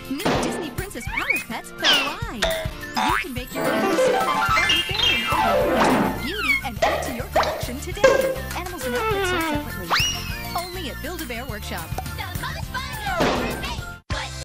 New Disney Princess Power Pets have arrived. You can make your own funny bear beauty and add to your collection today. Animals and outfits sold separately. Only at Build-A-Bear Workshop. The most fun you'll ever see.